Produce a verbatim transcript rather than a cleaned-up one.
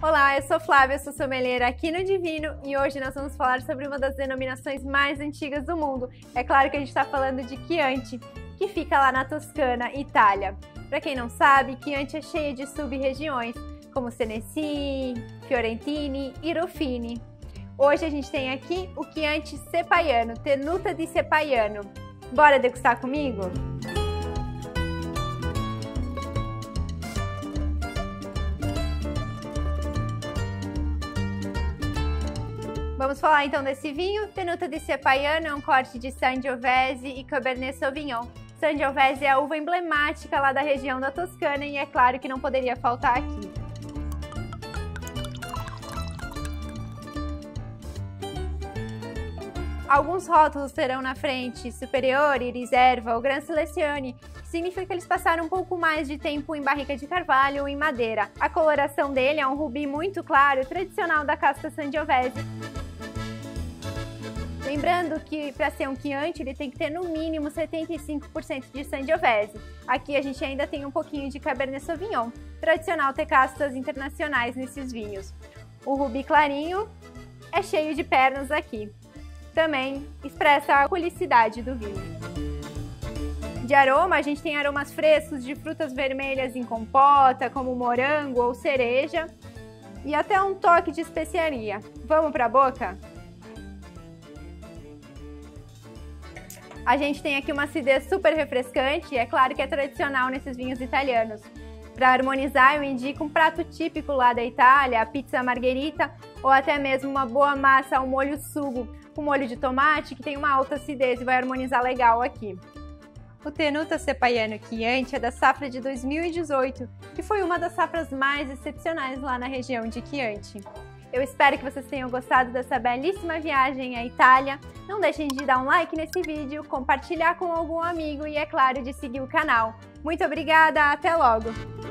Olá, eu sou Flávia, sou sommelier aqui no Divino e hoje nós vamos falar sobre uma das denominações mais antigas do mundo. É claro que a gente está falando de Chianti, que fica lá na Toscana, Itália. Para quem não sabe, Chianti é cheia de sub-regiões, como Senesi, Fiorentini e Ruffini. Hoje a gente tem aqui o Chianti Sepaiano, Tenuta di Sepaiano. Bora degustar comigo? Vamos falar então desse vinho. Tenuta di Sepaiano é um corte de Sangiovese e Cabernet Sauvignon. Sangiovese é a uva emblemática lá da região da Toscana e é claro que não poderia faltar aqui. Alguns rótulos terão na frente Superiore, Riserva ou Gran Selezione, que significa que eles passaram um pouco mais de tempo em barrica de carvalho ou em madeira. A coloração dele é um rubi muito claro, tradicional da casta Sangiovese. Lembrando que para ser um Chianti ele tem que ter no mínimo setenta e cinco por cento de Sangiovese. Aqui a gente ainda tem um pouquinho de Cabernet Sauvignon, tradicional ter castas internacionais nesses vinhos. O rubi clarinho é cheio de pernas aqui. Também expressa a alcoolicidade do vinho. De aroma, a gente tem aromas frescos de frutas vermelhas em compota, como morango ou cereja, e até um toque de especiaria. Vamos para a boca? A gente tem aqui uma acidez super refrescante e é claro que é tradicional nesses vinhos italianos. Para harmonizar, eu indico um prato típico lá da Itália, a pizza margherita, ou até mesmo uma boa massa ao molho sugo, com molho de tomate, que tem uma alta acidez e vai harmonizar legal aqui. O Tenuta Sepaiano Chianti é da safra de dois mil e dezoito, que foi uma das safras mais excepcionais lá na região de Chianti. Eu espero que vocês tenham gostado dessa belíssima viagem à Itália. Não deixem de dar um like nesse vídeo, compartilhar com algum amigo e, é claro, de seguir o canal. Muito obrigada, até logo!